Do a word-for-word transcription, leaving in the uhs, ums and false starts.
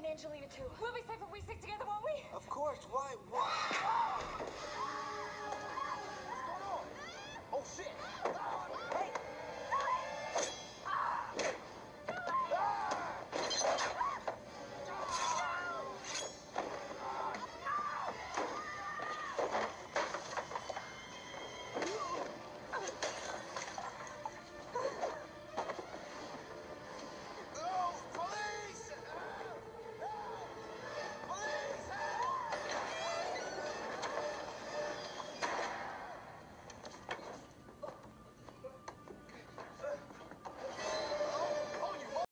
and Angelina too. We'll be safe if we stick together, won't we? Of course. Why? Why? What's going on? Oh, shit.